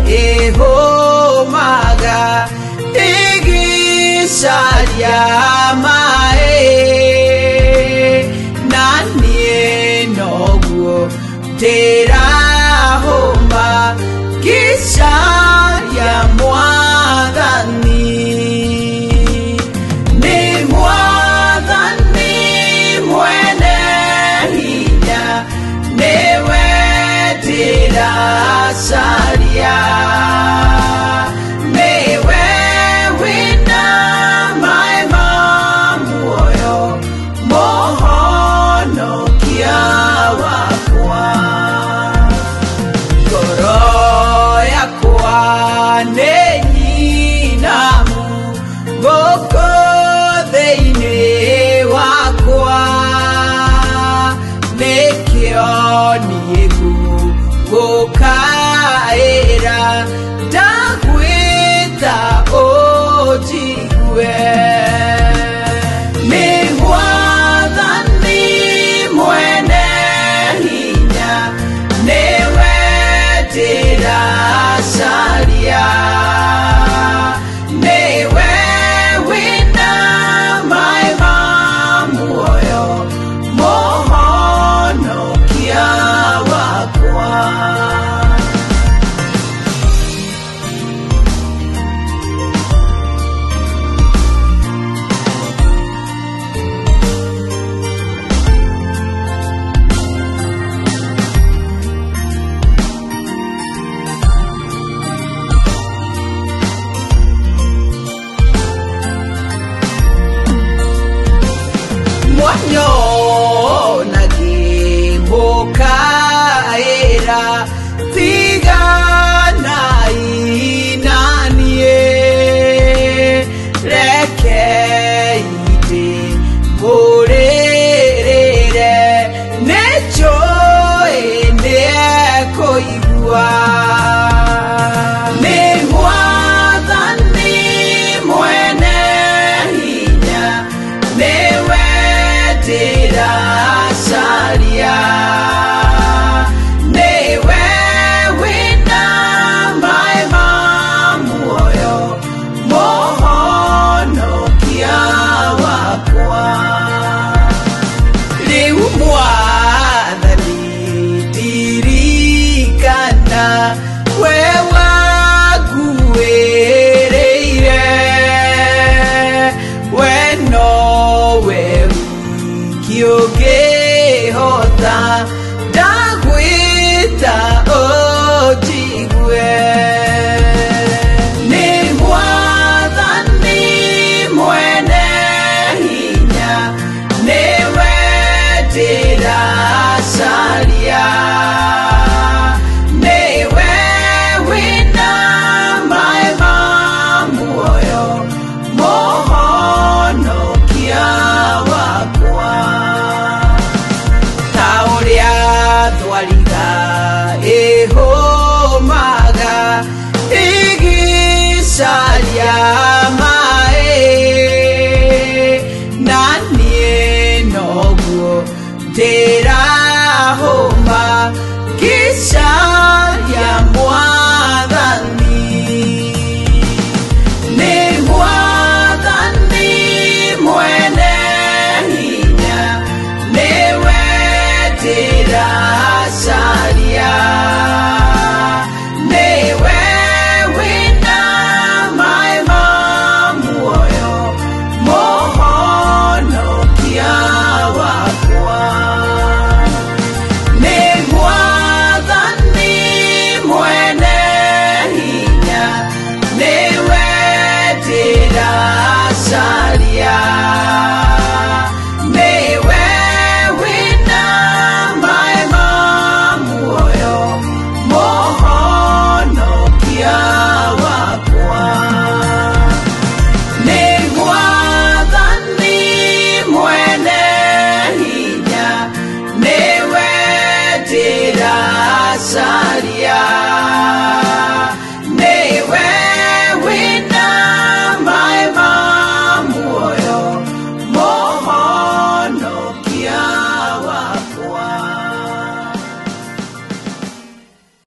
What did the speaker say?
ehomaga igicaria mae nanie noguo ndirahũma gicaria Mwathani nĩ Mwathani mwene hinya nĩwe ndĩracaria nĩwe wĩna maĩ ma muoyo mũhonokia wakwa ngoro yakwa nĩ nyinamu gũkũ thĩinĩ wakwa nĩkĩo niĩ ngũkaĩra ndagwĩta ũnjigue nĩ Mwathani mwene hinya nĩwe ndĩracaria nĩwe wĩna maĩ ma muoyo mũhonokia wakwa mwanyona ngĩmũkaĩra tiganai naniĩ rekei ndĩmũrĩrĩre nĩnjũĩ nĩekũigua nĩ Mwathani mwene hinya nĩwe ndĩracaria nĩwe wĩna maĩ ma muoyo mũhonokia wakwa rĩu Mwathani ndirikana we wanguĩrĩire we nowe ũngĩhota ndagwĩta ũnjigue nĩ Mwathani mwene hinya nĩwe ndĩracaria nĩwe wĩna maĩ ma muoyo mũhonokia wakwa ta ũrĩa thwariga ĩhũmaga ĩgĩcaria maĩ naniĩ noguo ndĩrahũma gĩcaria Mwathani